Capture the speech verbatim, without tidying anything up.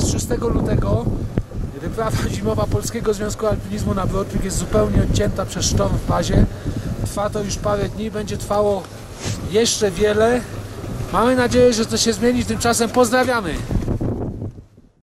jest szóstego lutego. Wyprawa zimowa Polskiego Związku Alpinizmu na Broadpeak jest zupełnie odcięta przez sztorm w bazie. Trwa to już parę dni, będzie trwało jeszcze wiele. Mamy nadzieję, że to się zmieni, tymczasem pozdrawiamy!